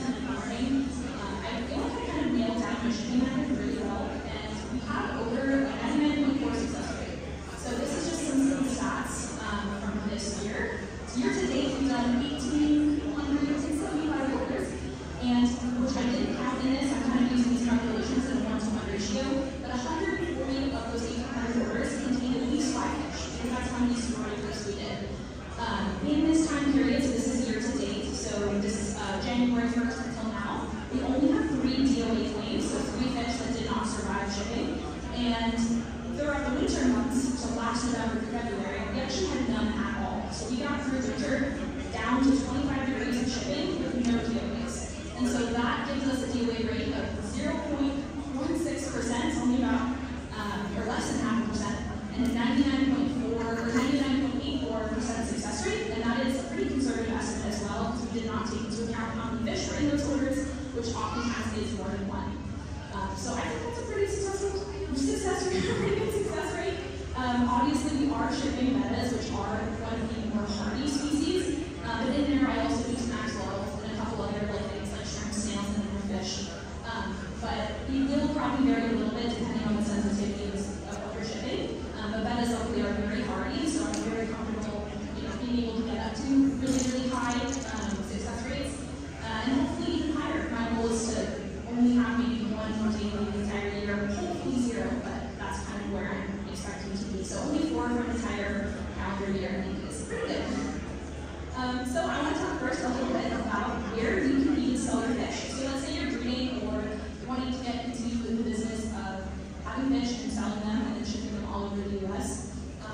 in the morning, I feel like I kind of nailed down my shipping method really well, and we have over a 99.4 success rate. So this is just some stats from this year. So year to date, we've done 1,875 orders, and which I didn't count in this. I'm kind of using these calculations in a 1-to-1 ratio, but 140 of those 1,800 orders contained at least 5 fish, because that's how many orders we did. In this time period, so this is year to date, so this is January 1st until now, we only have 3 DOA claims, so 3 fish that did not survive shipping. And throughout the winter months, so last November through February, we actually had none at all. So we got through winter down to 25 degrees of shipping with no DOAs. And so that gives us a DOA rate of 0.16%, only about, or less than 0.5%, and a 99.4 or 99.84% success rate, and that is a pretty conservative estimate as well, because we did not take into account how many fish were in those orders, which oftentimes is more than one. So I think that's a pretty successful success rate, pretty good success rate. Obviously, we are shipping bettas, which are one of the more hardy species, but in there I also do some axolotls and a couple other things like shrimp, snails, and other fish. But we will probably vary a little bit depending on the sensitivities of what you're shipping. But bettas luckily are very hardy, so I'm very comfortable, being able to get up to really high success rates, and hopefully even higher. My goal is to only have maybe 1 more daily the entire year, hopefully 0, but that's kind of where I'm expecting to be. So only 4 for an entire calendar year, I think, is pretty good. So I want to talk first a little bit about where you can even sell your fish. So let's say you're breeding or wanting to get into the business of having fish and selling them and then shipping them all over the U.S.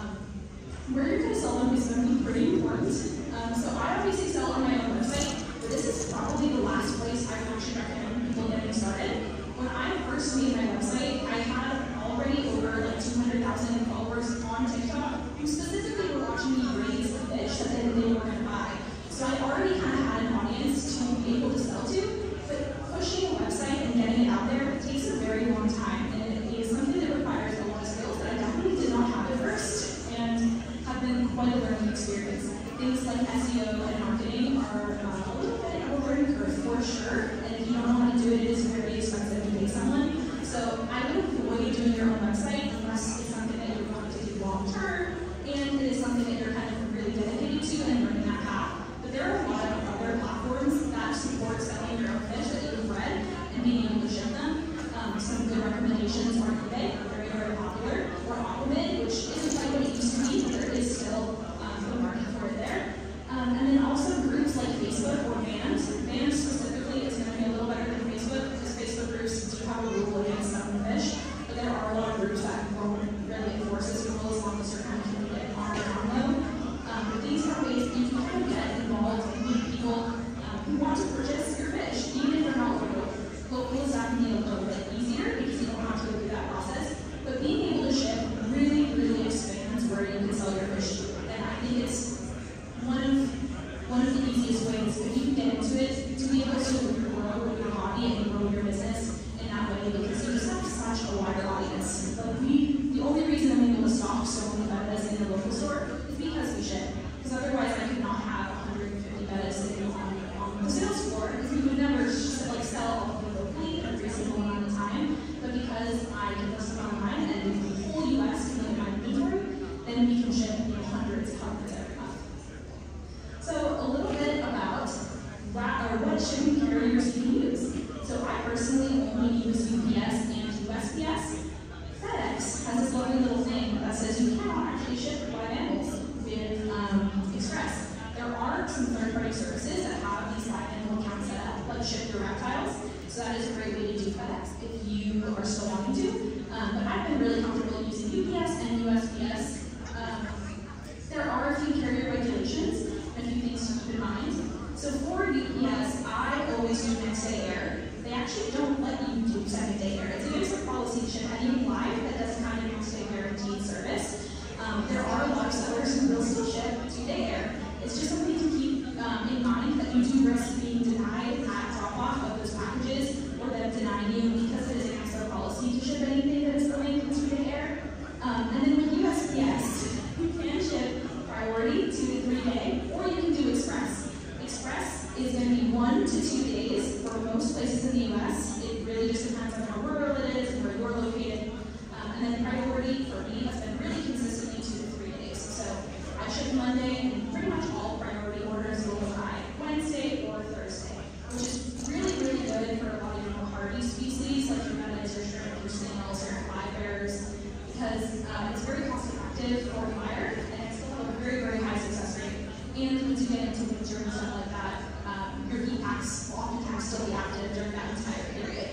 Where you're going to sell them is going to be pretty important. So I obviously sell on my own website, but this is probably the last place I would actually recommend people getting started. When I first made my website, I had already over 200,000 followers on TikTok who specifically were watching me raise the fish that they were going to buy. So I already kind of had an audience to be able to sell to, but pushing a website and getting it out there takes a very long time, and it is something that requires a lot of skills that I definitely did not have at first, and have been quite a learning experience. Things like SEO and marketing are a little bit of a learning curve for sure, and if you don't know how to do it, it is very expensive to pay someone. So I would avoid doing your own website unless it's something that you're going to do long term, and it is something that you're kind of really dedicated to and learning that path. But there are a lot of other platforms that support selling your own fish that you've bred and being able to ship them. Some good recommendations are eBay, very popular, or Aquaman, which isn't quite what it used to be, but there is still a market for it there. And then also groups like Facebook or Vans. Vans specifically is going to be a little better than Facebook, because Facebook groups do have a rule against selling fish, but there are a lot of groups that won't really enforce this rule as long as you're kind of keeping it on your own low. But these are ways that you can kind of get involved and meet people who want to purchase your fish, even if they're not local. Local is definitely a little bit easier because you don't have to go through that process. But being able to ship really expands where you can sell your fish to. And I think it's one of the easiest ways, if you can get into it, to be able to grow your hobby and grow your business in that way, because you just have such a wider audience. But the only reason I'm able to stock so many bettas in the local store is because we ship. Because otherwise I could not have 150 bettas sitting on the sales floor, because we would never sell all of them locally in a reasonable amount of time. But because I can list them online and the whole US can look at my inventory, then we can ship hundreds every month. So a little bit about what shipping carriers you can use. So I personally only use UPS and USPS. FedEx has this lovely little thing that says you cannot actually ship live animals with Express. There are some third-party services that have these live animal accounts set up, like Ship Your Reptiles. So that is a great way to do FedEx if you are still wanting to. But I've been really comfortable using UPS and USPS. There are a few carrier regulations and a few things to keep in mind. So for UPS, I always do next day air. They actually don't let you do second day air. It's against the policy to ship anything live that doesn't have a next day guaranteed service. There are a lot of sellers who will still ship 2-day air. It's just something to keep in mind that you do risk being denied at drop-off of those packages, or them denying you because it is against their policy to ship anything that is going 2-day air. And then with USPS, you can ship priority 2 to 3 day, or you can do express. Express is going to be 1 most places in the U.S. It really just depends on how rural it is and where you're located. And then priority for me has been really consistently 2 to 3 days. So I ship Monday, and pretty much all priority orders will arrive Wednesday or Thursday, which is really, really good for a lot of your more hardy species, like your bettas, your shrimp, your snails, your live bears, because it's very cost effective for fire, and it's still a very, very high success rate. And once you get into winter and stuff like that, your heat packs will oftentimes still be active during that entire period.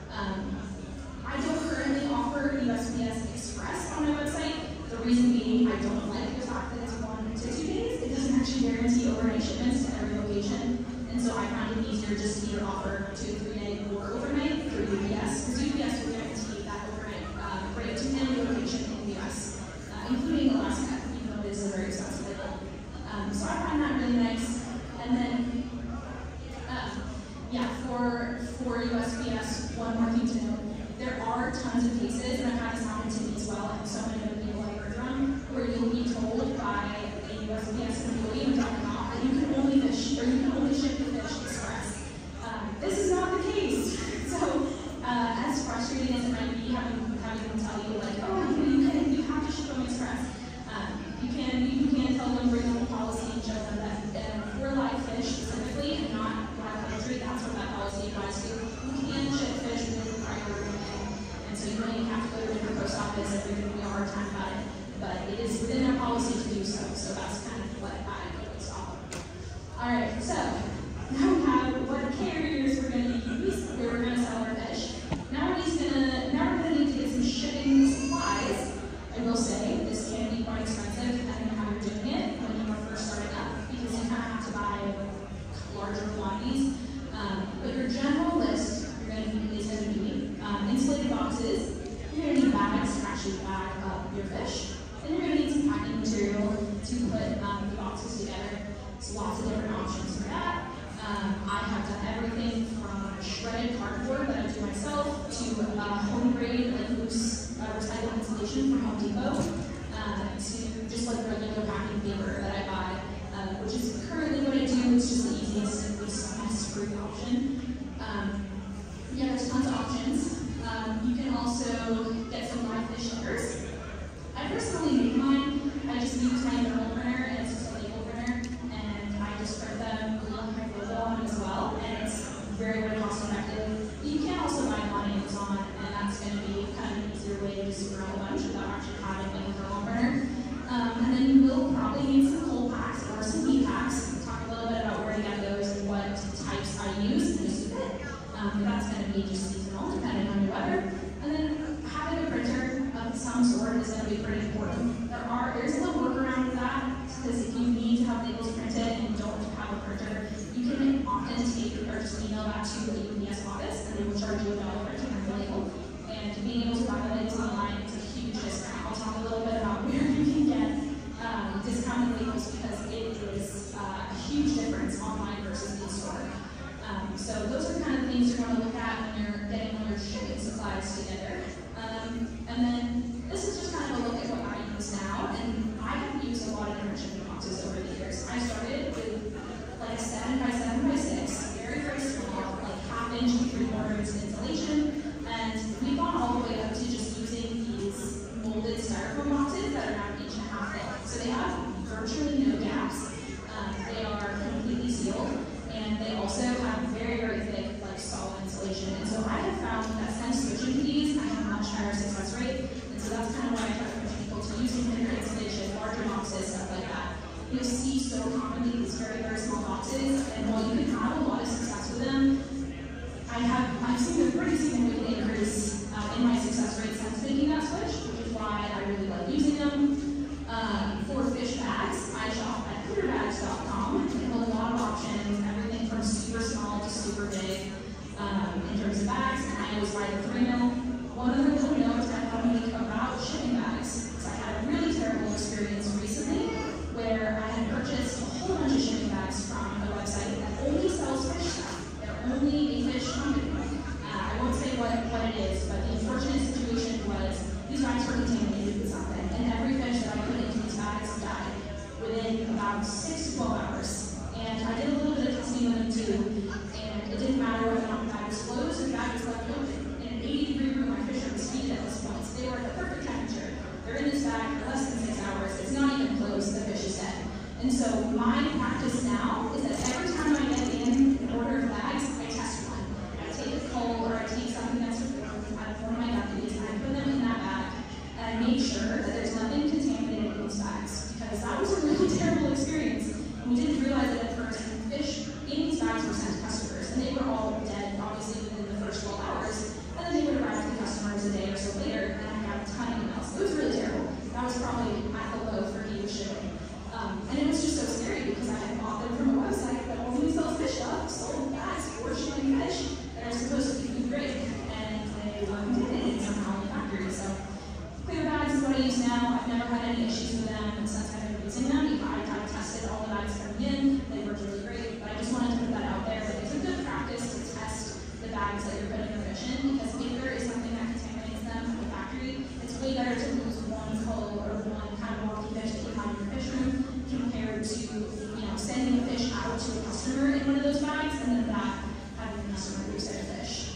I don't currently offer USPS Express on my website. The reason being, I don't like the fact that it's 1 to 2 days. It doesn't actually guarantee overnight shipments to every location, and so I find it easier just to either offer 2 to 3 day or overnight through UPS, because UPS will guarantee that overnight rate to any location in the US, including Alaska, even though it is a very expensive label. So I find that really nice. And then, yeah, for USPS, one more thing to note. There are tons of cases, and I've had this happen to me as well, and so many other people I've heard from, where you'll be told by a USPS employee when dropping off that you can only fish, or you can only ship the fish express. This is not the case. So, as frustrating as it might be having them tell you, like, oh, you have to ship them express, you can tell them, bring them a policy and show them that for live fish specifically, and not wild poultry, that's what that policy applies to. You can ship fish with priority. And so you don't even have to go to a different post office if you're going to be a hard time about it. But it is within their policy to do so. So that's kind of what I go based off of. Alright, so now we have what carriers we're going to use, where we're going to sell our fish. Now we're going to need to get some shipping supplies. I will say this can be quite expensive depending on how you're doing it when you are first starting up, because you kind of have to buy larger quantities. But your general list is going to be insulated boxes. You're going to need bags to actually bag up your fish. And you're going to need some packing material to put the boxes together. So lots of different options for that. I have done everything from shredded cardboard that I do myself to home grade, like loose recycled insulation from Home Depot, to just like regular packing paper that I buy, which is currently what I do. It's just the easiest and least mess-free option. Yeah, there's tons of options. You can also get some live fish stickers. I personally make mine. I just use my thermal printer, and it's just a label printer, and I just print them, put my logo on as well, and it's very, very cost effective. You can also buy them on Amazon, and that's going to be kind of an easier way to just run a bunch without actually having like a thermal printer. And then you will probably need some cold packs or some heat packs. We'll talk a little bit about where to get those and what types I use in just a bit. That's going to be just seasonal, depending on your weather. And then having a printer of some sort is going to be pretty important. There's a little workaround with that, because if you need to have labels printed and don't have a printer, you can often take or just email that to the UPS office, and they will charge you $1 for a label. And being able to buy the labels online is a huge discount. I'll talk a little bit about where you can get discounted labels, because it is a huge difference online versus in store. So those are the kind of things you're going to look at when you're getting all your shipping supplies together. And then this is just kind of a look at what I use now, and I have used a lot of different shipping boxes over the years. I started with like a 7x7x6, very, very small, like 1/2 inch to 3/4 inch insulation, and we've gone all the way up to just using these molded styrofoam boxes that are now 1.5 inches thick. So they have virtually no gaps. They are completely sealed, and they also have very, very thick, like solid insulation. And so I have found that since switching to these, I have a much higher success rate. And so that's kind of why I try to push people to using thicker insulation, larger boxes, stuff like that. You'll see so commonly these very, very small boxes, and while you can have a lot of success with them, I've seen a pretty significant increase in my success rate since making that switch, which is why I really like using them. For fish bags, I shop at cooterbags.com. They have a lot of options, everything from super small to super big in terms of bags, and I always buy the 3 mil. One other little note I want to make about shipping bags is I had a really terrible experience recently where I had purchased a whole bunch of shipping bags from a website that only sells fish stuff. They're only a fish company. I won't say what it is, but the unfortunate situation was these bags were contaminated with something, and every fish that I put into these bags died within about 6 to 12 hours. And I did a little bit of testing with them too, and it didn't matter whether or not all dead, obviously, within the first 12 hours. And then they would arrive to the customers a day or so later, and I got a ton of emails. It was really terrible. That was probably at the low for me with shipping. And it was just so scary because I had bought them from a website that only sells fish stuff, sold bags for shipping fish that are supposed to be food grade, and they did it somehow in the factory. So clear bags is what I use now. I've never had any issues with them since I've been using them. I kind of tested all the bags coming in. They worked really great, but I just wanted to put that out there. It's a good practice to test the bags that you're putting your fish in, because if there is something that contaminates them from the factory, it's way better to lose one cull or one kind of wonky fish that you have in your fish room compared to, sending a fish out to a customer in one of those bags and then that having the customer lose their fish.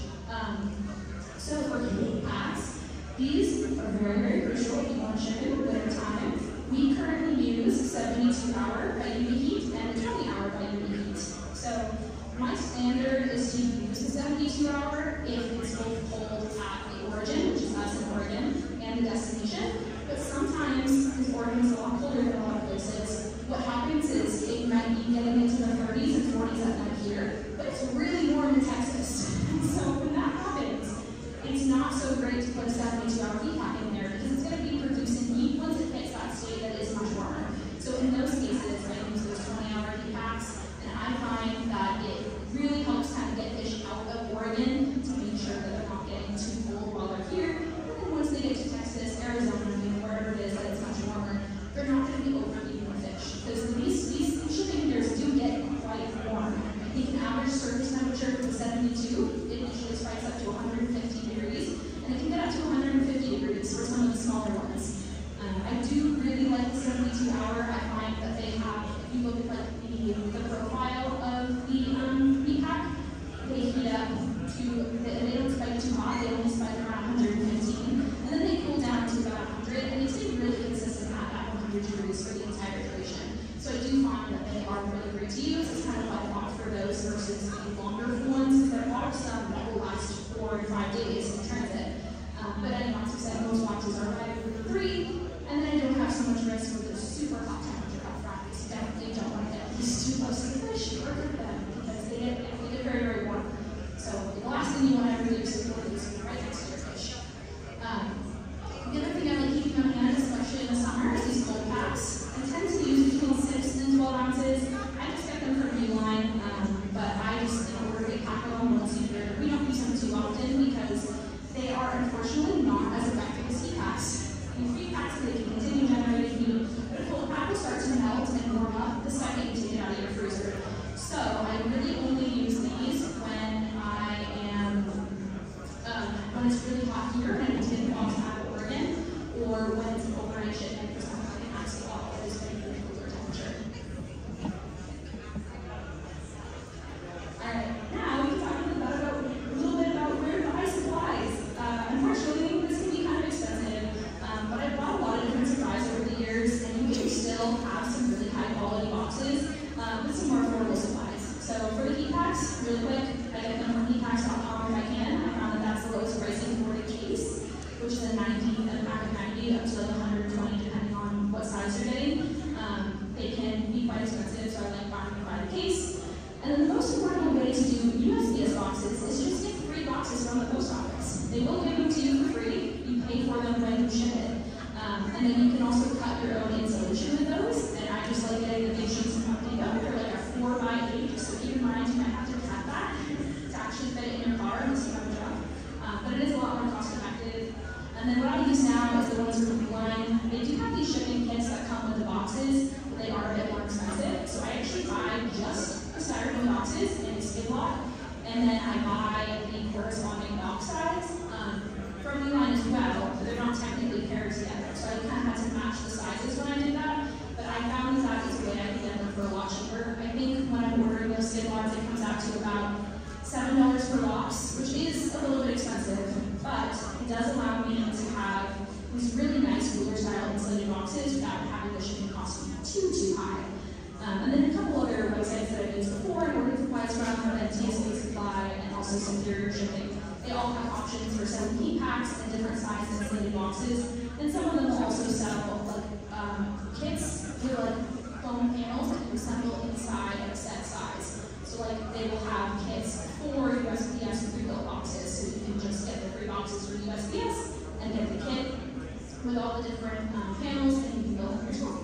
So for heat packs, these are very, very crucial if you want to ship in winter time. We currently use 72-hour by UV heat and 20-hour by UV heat. So my standard is to use the 72-hour if it's both cold at the origin, which is us in Oregon, and the destination. But sometimes, because Oregon is a lot colder than a lot of places, what happens is it might be getting into the 30s and 40s at night here, but it's really warm in Texas. And so when that happens, it's not so great to put a 72-hour heat pack in there because it's going to be producing heat once it hits that state that is much warmer. So in those cases, I use those 20-hour heat packs, and I find that it really helps kind of get fish out of Oregon to make sure that they're not getting too cold while they're here. And then once they get to Texas, Arizona, wherever it is that it's much warmer, they're not going to be overeating the fish. Because these shipping gears do get quite warm. I think an average surface temperature for the 72, it usually spikes up to 150 degrees, and it can get up to 150 degrees for some of the smaller ones. I do really like the 72-hour. I find that they have, if you look at like the profile of the heat pack, they heat up to, they don't spike too hot, they only spike around 115, and then they cool down to about 100, and they stay really consistent at that 100 degrees for the entire duration. So I do find that they are really great to use. It's kind of like opt for those versus the longer ones. There are some that will last 4 to 5 days in transit. But as I said, most boxes are 5 or 3, and then I don't have so much risk with the super hot temperature up front. Because you definitely don't want to get these too close to the fish or hurt them because they get very, very warm. So the last thing you want to ever do is to put these right next to your fish. The other thing I like keeping on hand, especially in the summer, is these cold packs. I tend to use between 6 and 12 ounces. I just get them from Uline, but I just order a pack of them once a year. We don't use them too often because they are unfortunately not as effective as heat packs. In heat packs, they can continue generating heat, but a cold pack will start to melt and warm up the second you take it out of your freezer. So I really only use these when I am, when it's really hot here and I need to get the box out of Oregon, or when it's an overnight shipment for something like an ice block that is going to be a cooler temperature. Alright, now we can talk a little bit about where to buy supplies. Unfortunately, this can be kind of expensive, but I've bought a lot of different supplies over the years, and you do still have some really high quality boxes with some more affordable supplies. So for the heat packs, really quick, I get them from heatpacks.com if I can. I found that that's the lowest pricing for a case, which is a 90, a pack of 90 up to like 120 depending on what size you're getting. They can be quite expensive, so I like buying by the case. And then the most important way to do USPS boxes is just get 3 boxes from the post office. They will give them to you for free. You pay for them when you ship it. And then you can also cut your own insulation with those. And I just like getting the big sheets from Home Depot. They're like a 4x8, so keep in mind you might have to cut that to actually fit it in your car unless you have a truck. But it is a lot more cost effective. And then what I use now is the ones from Uline. They do have these shipping kits that come with the boxes, but they are a bit more expensive. So I actually buy just the styrofoam boxes in a skid lock, and then I buy the corresponding box size from Uline as well, but they're not technically paired together. So I kind of had to match the sizes when I did that, but I found that is a way I can get them for a lot cheaper. I think when I'm ordering those skid locks, it comes out to about $7 per box, which is a little bit expensive, but it does allow me to have these really nice cooler-style insulated boxes without having the shipping cost be too high. And then a couple other websites that I've used before and ordered supplies from, TSA Supply and also Superior Shipping. They all have options for selling heat packs and different sizes insulated boxes, and some of them will also sell like kits with like foam panels that you assemble inside of a set size. So So like they will have kits for USPS pre-built boxes, so you can just get the 3 boxes for USPS and get the kit with all the different panels, and you can build them yourself.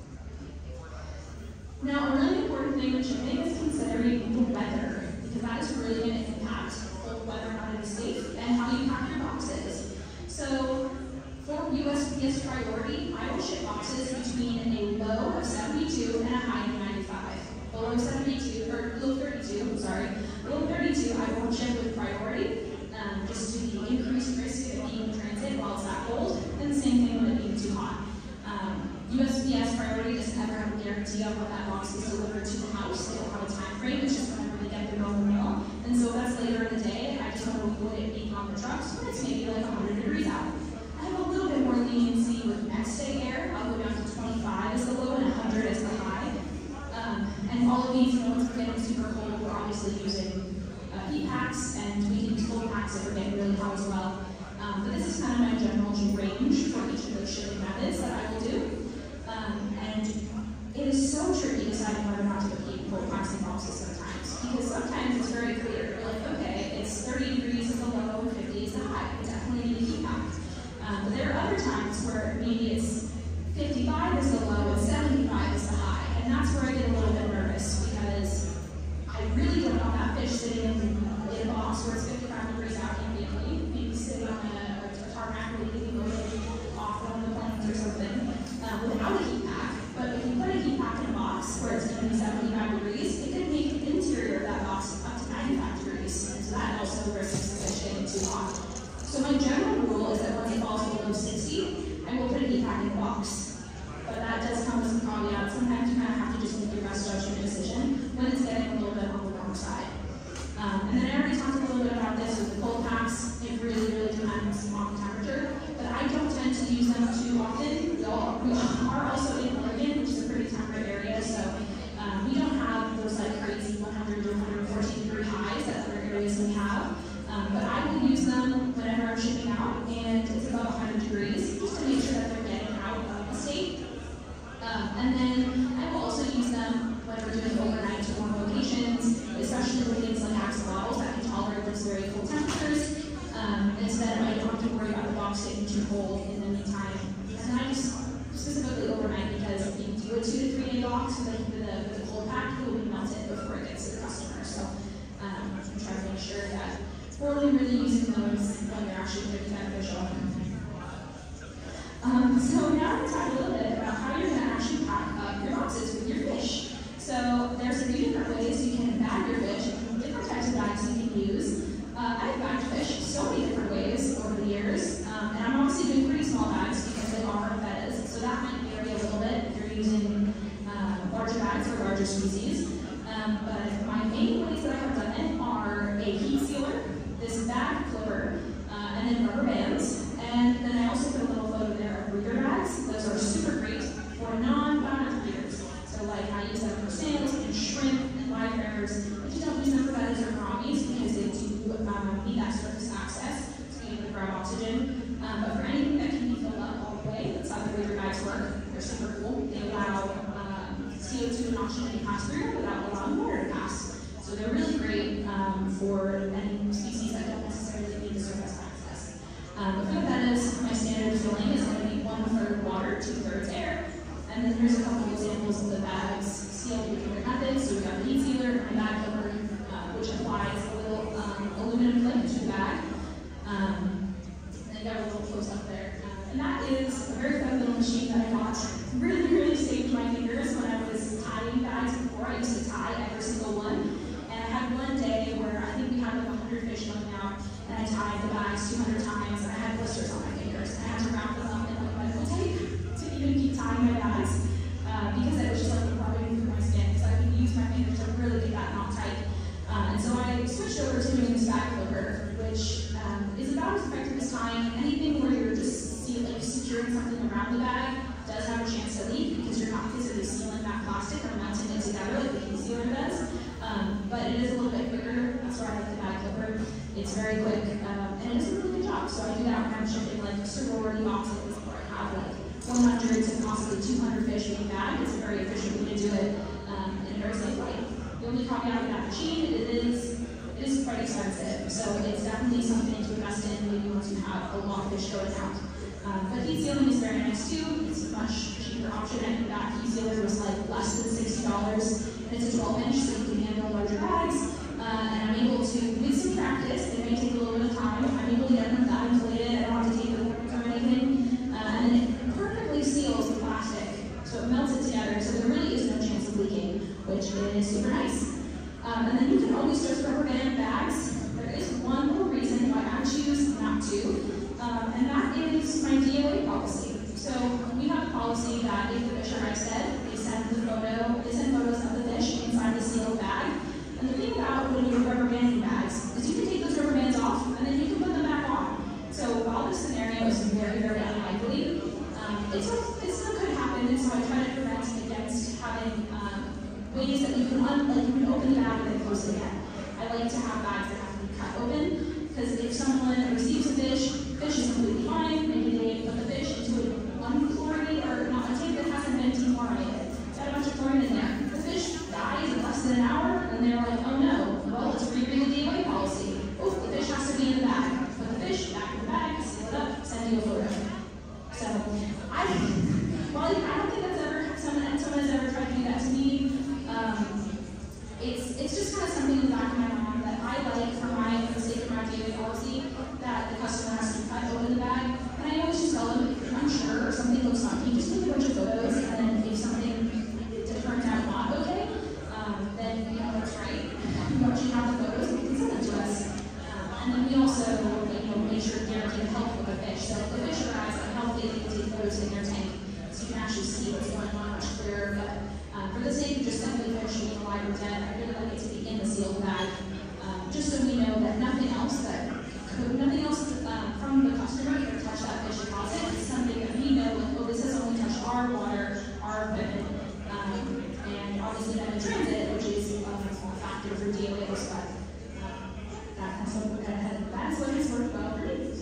Now, a really important thing with shipping is considering the weather, because that is really going to impact both whether or not it is safe and how you pack your boxes. So, for USPS priority, I will ship boxes between a low of 72 and a high of 95. Below 72, or below 32, I'm sorry. Below 32, I won't ship with priority, just due to the increased risk of it being in transit while it's that cold, and the same thing with it being too hot. USPS priority doesn't ever have a guarantee of when that box is delivered to the house. They don't have a time frame, it's just whenever they get their normal mail. And so if that's later in the day, I just want to avoid it being on the trucks when it's maybe like 100 degrees out. I have a little bit more leniency with next day air. I'll go down to 25 as the low and 100 as the high. And all of these, when it's getting super cold, we're obviously using heat packs, and we can use cold packs if we're getting really hot as well. But this is kind of my general range for each of those shipping methods that I will do. And it is so tricky deciding whether or not to put cold packs in boxes sometimes, because sometimes it's very clear. You're like, okay, it's 30 degrees is the low and 50 is the high. I definitely need a heat pack. But there are other times where maybe it's 55 is the low and 75 is the high, and that's where I get a little bit nervous, because I really don't want that fish sitting in a box where it's 55 degrees out immediately, maybe sitting on a tarmac or getting loaded off one of the planes or something, without a heat pack. But if you put a heat pack in a box where it's going to be 75 degrees, it could make the interior of that box up to 95 degrees, and so that also risks the fish getting too hot. So my general rule is that once it falls below 60, I will put a heat pack in the box. But that does come with some caveats. Sometimes you kind of have to just make your best judgment decision when it's getting a little bit on the warm side. And then I already talked a little bit about this with the cold packs. It really, really depends on the temperature. But I don't tend to use them too often. We are also in Oregon, which is a pretty temperate area, so we don't have those like crazy 100 to 114 degree highs that other areas we have. But I will use them whenever I'm shipping out, and it's about 100 degrees, just to make sure that they're getting out of the state. And then I will also use them when we're doing overnight to warm locations, especially with things like axolotls that can tolerate those very cold temperatures. Instead, I don't have to worry about the box getting too cold in the meantime. And then I just specifically overnight, because if you do a 2 to 3 day box with a cold pack, it will be melted before it gets to the customer. So I'm trying to make sure that we're only really using those when they're actually pretty beneficial. So now I'm going to talk a little bit about how you're going to actually pack up your boxes with your fish. So there's a few different ways you can bag your fish, different types of bags you can use. I've bagged fish so many different ways over the years, and I'm obviously doing pretty small bags because they are Bettas, so that might vary a little bit if you're using larger bags for larger species. But my main ways that I have done it are a heat sealer, this bag flipper, and then rubber bands. And then I also put a little photo there of breeder bags. Those are super great for non-boundary breeders. So like I use them for snails and shrimp and live bearers. But you don't use them for Bettas or gouramis because they do need that surface access to be able to grab oxygen. But for anything that can be filled up all the way, that's how the breeder bags work. They're super cool. They allow CO2 and oxygen to pass through without allowing water to pass. So they're really great for any species that don't necessarily need the surface access. But for the Bettas, my standard filling is going to be 1/3 water, 2/3 air. And then here's a couple of examples of the bags sealed with different methods. So we've got the heat sealer and bag flipper, which applies a little aluminum clip to the bag. And you got a little close up there. And that is a very fun little machine that I got. Really, really saved my fingers when I was tying bags before. I used to tie every single one. And I had one day where I think we had like 100 fish going out, and I tied the bags 200 times, and I had blisters on my fingers. And I had to wrap them up in like medical tape to even keep tying my bags, because it was just like rubbing through my skin. So I could use my fingers to really get that knot tight. And so I switched over to doing this bag flipper, which is about as effective as tying. Anything where you're just securing something around the bag does have a chance to leak because you're not physically sealing that plastic or melting it together like the heat sealer does. But it is a little bit quicker. That's why I like the bag flipper. It's very quick, and it does a really good job. So I do that when I'm shipping like sorority boxes where I have like 100 to possibly 200 fish being bagged. It's a very efficient way to do it in a very safe way. The only caveat with that machine, it is quite expensive, so it's definitely something to invest in maybe once you have a lot of fish going out. But heat sealing is very nice too. It's a much cheaper option. I think that heat sealer was like less than $60, and it's a 12-inch, so you can handle larger bags. And I'm able to, with some practice, it may take a little bit of time, I'm able to get them that inflated. I don't have to take the corners or anything. And then it perfectly seals the plastic, so it melts it together, so there really is no chance of leaking, which is super nice. And then you can always just rubber band bags. There is one little reason why I choose not to, and that is my DOA policy. So we have a policy that if the fish are ice dead, they send photos of the fish inside the sealed bag. And the thing about when you're rubber banding bags is you can take those rubber bands off and then you can put them back on. So while this scenario is very, very unlikely, it still could happen, and so I try to prevent against having ways that you can open the bag and then close it again. I like to have bags that have to be cut open, because if someone receives a fish is completely fine, maybe they put the fish into an unchlorinated, or not a tank that hasn't been dechlorinated. Got a bunch of chlorine in there. The fish dies in less than an hour, and they're like, oh no, well, let's reread the DOA policy. Oh, the fish has to be in the bag. Put the fish back in the bag, seal it up, send you a photo. So, I don't think that's ever, someone has ever tried to do that to me. It's just kind of something in the back of my mind that I like for the sake of my DOA policy, that the customer has to cut open the bag. And I always just tell them, if you're unsure or something looks funky, just take a bunch of photos, and then if something turns out not okay, then that's right. Once you have the photos, you can send them to us. And then we also make sure to guarantee the health of the fish. So if the fish arrives unhealthy, they can take photos in their tank, so you can actually see what's going on much clearer. But for the sake of just simply fish being alive or dead, I really like it to be in the sealed bag, just so we know that nothing else from the customer can touch that fish deposit. It's something that we know, like, oh, this has only touched our water, our equipment, and obviously then in transit, which is a factor for DOAs, but that's what we're that's what has worked well for me.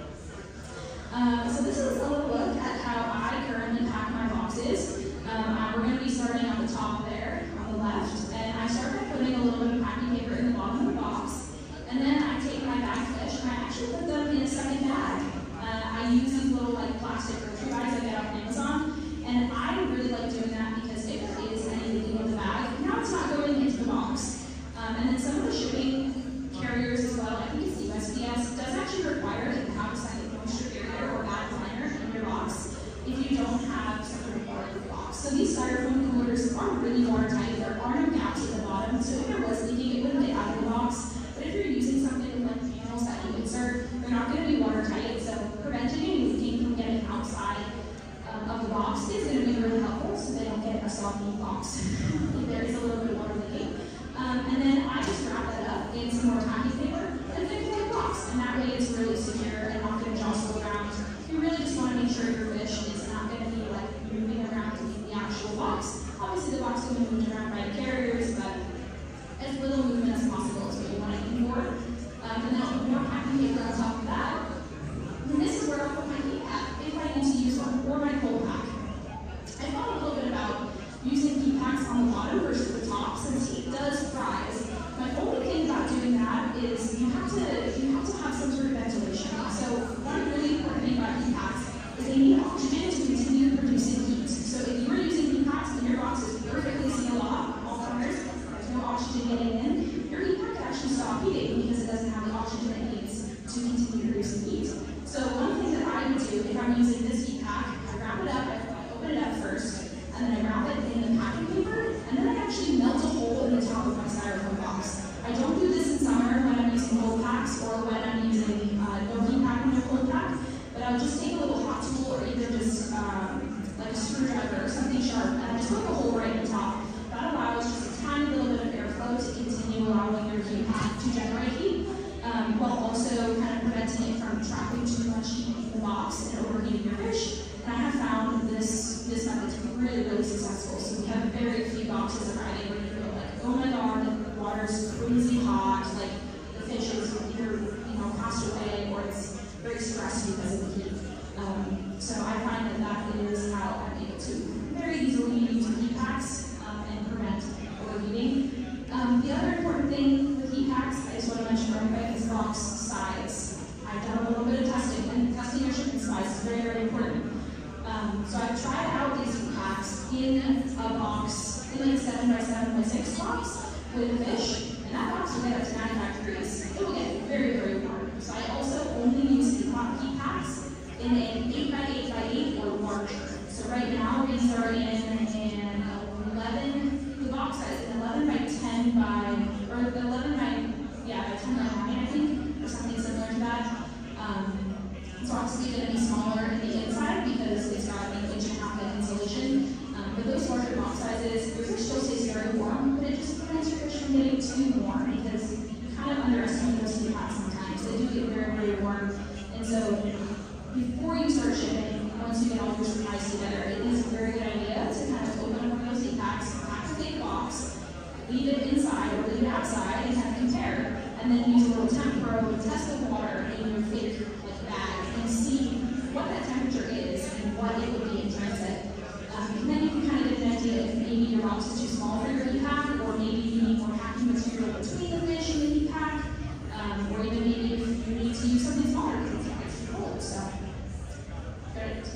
So this is a little look at how I currently pack my boxes. We're going to be starting at the top there on the left, and I start by putting a little bit of packing paper in the bottom of the box, and then I take my bag fish and I actually put them in a second bag. I use these little plastic grocery bags I get off Amazon, and I really like doing that because if there is any leaking in the bag, now it's not going into the box. And then some of the shipping carriers as well, I think it's USPS, does actually require that you have a second moisture barrier or bag liner in your box if you don't have something water in the box. So these styrofoam coolers are really watertight. There are no gaps at the bottom, so if there was leaking, it wouldn't get out of the box. But if you're using something with panels that you insert, they're not going to be watertight, so preventing any leaking from getting outside of the box is going to be really helpful, so they don't get a soggy box if there is a little bit of water leaking. And then I just wrap that up in some more packing paper and fit it in the box, and that way it's really secure and not going to jostle around. You really just want to make sure your fish is not going to be moving around in the actual box. Obviously the box can be moved around by the carriers, but as little movement as possible is what you want to aim for. And then I'll put more packing paper on top of that. And this is where I'll put my heat pack if I need to use one, or my cold pack. I thought a little bit about using heat packs on the bottom versus the top, since heat does rise. My only thing about doing that is you have to have some sort of ventilation. So one really important thing about heat packs is they need oxygen to continue producing heat. So if you are using heat packs and your box is perfectly sealed off, all corners, there's no oxygen getting in, your heat pack can actually stop heating because it doesn't have the oxygen it needs to continue producing heat. So one thing that I would do if I'm using this heat pack, I wrap it up, I open it up first, and then I wrap it in the packing paper, and then I actually melt a hole in the top of my styrofoam box. I don't do this in summer when I'm using cold packs or when I'm using no heat pack and no cold pack, but I'll just take a little hot tool or either just like a screwdriver or something sharp, and I just poke a hole right in the top. That allows just a tiny little bit of airflow to continue allowing your heat pack to generate heat, while also kind of preventing it from trapping too much heat in the box and overheating your fish. And I have found this method's really, really successful. So we have very few boxes arriving where you feel like, oh my god, the water's crazy hot, like the fish is either passed away or it's very stressed because of the heat. So I find that is how I'm able to very easily use heat packs and prevent overheating. box size. I've done a little bit of testing, and testing your shipping size is very, very important. So I've tried out these packs in a box, in like a 7x7x6 box with a fish, and that box will get up to 95 degrees. It will get very, very warm. So I also only use heat packs in an 8x8x8 or larger. So right now these are in an 11, the box size is 11 by 10 by, or 11 by, yeah, by 10 by 9, I think, or something similar to that. It's obviously going to be smaller in the inside because it's got an 1.5 inch of insulation. But those larger box sizes, your fish still stays very warm, but it just prevents your fish from getting too warm because you kind of underestimate those heat packs sometimes. They do get very, very warm. And so before you start shipping, once you get all your supplies together, it is a very good idea to kind of open up one of those heat packs, pack a big box, leave it inside or leave it outside, and kind of compare. And then use a little temp probe, test the water in your fake bag, and see what that temperature is and what it would be in transit. And then you can kind of get an idea if maybe your box is too small for your heat pack, or maybe you need more packing material between the fish and the heat pack, or even maybe if you need to use something smaller because it's too cold. So, great.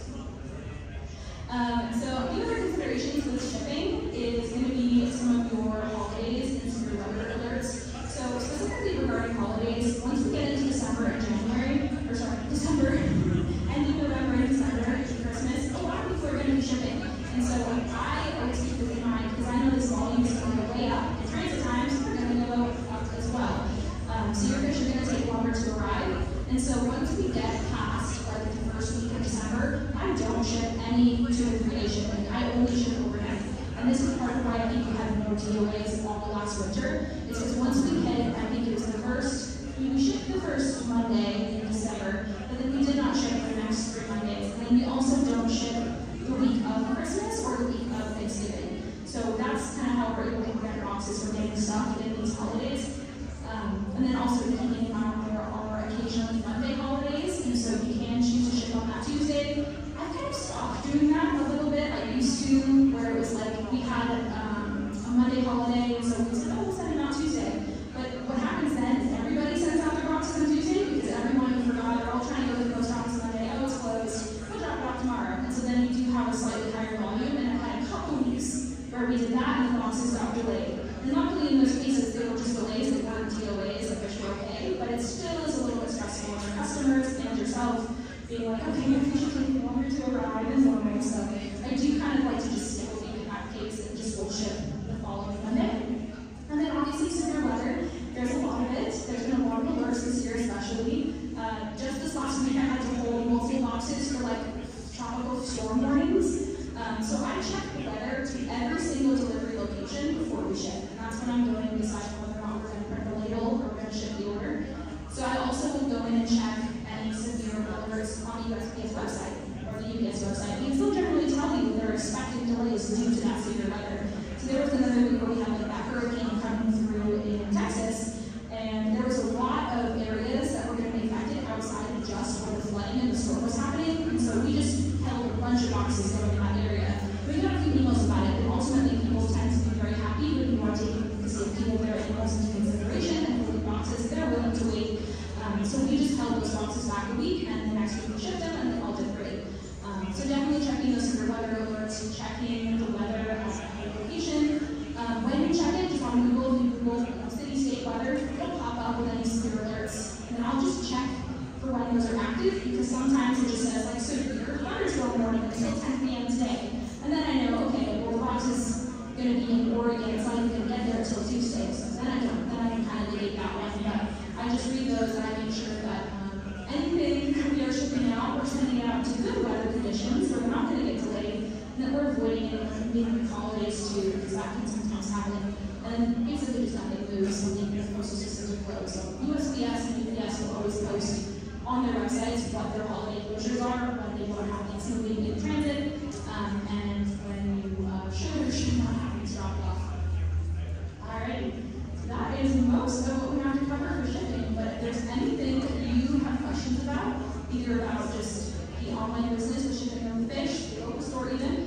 So a few other considerations with shipping is going to be some of your holidays and some of your weather alerts. So specifically regarding holidays, once we get into December and January, or sorry, December, end of November and December, Christmas, a lot of people are going to be shipping. And so I always keep this in mind because I know this volume is going to go way up, and transit times are going to go up as well. So your fish are going to take longer to arrive. And so once we get past like the first week of December, I don't ship any 2 or 3 day shipping. I only ship overnight. And this is part of why people had no DOAs all last winter. Is because once we hit, I think it was the first, we shipped the first Monday in December, but then we did not ship for the next 3 Mondays. And then we also don't ship the week of Christmas or the week of Thanksgiving. So that's kind of how we're able to prevent boxes from getting stuck in these holidays. And then also keeping in mind there are occasionally Monday holidays, and so you can choose to ship on that Tuesday. I kind of stopped doing that a little bit. I used to, where it was like we had a Monday holiday, and so we said, oh, we'll send it out Tuesday. But what happens then is everybody sends out their boxes on Tuesday because everyone forgot, they're all trying to go to the post office on Monday, oh, it's closed, we'll drop it off tomorrow. And so then you do have a slightly higher volume, and I had a couple weeks where we did that and the boxes got delayed. And luckily in those cases, they were just delays, they weren't DOAs, the fish were okay, but it still is a little bit stressful on your customers and yourself, being like, okay, my fish are taking longer to arrive than normal, so I do kind of like to just stick with the packets and just will ship the following Monday. And then obviously severe weather, there's a lot of it. There's been a lot of alerts this year especially. Just this last week I had to hold multiple boxes for like tropical storm warnings. So I check the weather to every single delivery location before we ship. And that's when I'm going to decide whether or not we're going to print the label or we're going to ship the order. So I also will go in and check any severe alerts on the USPS website or the UPS website. Because they'll generally tell you they're expecting delays due to that severe weather. So there was another week where we had like that hurricane coming through in Texas, and there was a lot of areas that were going to be affected outside of just where the flooding and the storm was happening. And so we just held a bunch of boxes going in that area. We got a few emails about it, and ultimately people tend to be very happy when you are taking the safety of their animals into consideration and holding boxes. They're willing to wait. So we just held those boxes back a week, and the next week we shipped them, and they all did great. So definitely checking those severe weather alerts, checking the weather at the location. When you check it, just on Google, if you Google city-state weather, it'll pop up with any severe alerts. And then I'll just check for when those are active, because sometimes it just says, like, severe thunderstorm warning until 10 p.m. today. And then I know, okay, well, the box is going to be in Oregon, it's not even going to get there until Tuesday, so then I can kind of negate that one. But I just read those and I make sure that anything that we are shipping out, we're sending it out to good weather conditions, so we're not going to get delayed, and that we're avoiding it in the holidays too, because that can sometimes happen. And then basically just nothing moves when the postal systems are closed. So USPS and UPS will always post on their websites what their holiday closures are, when they are happening smoothly in transit, and when you should or should not have these dropped off. Alright, so that is most of what we have to cover for shipping, but if there's anything that you have questions about, either about just the online business, the shipping of the fish, the local store even,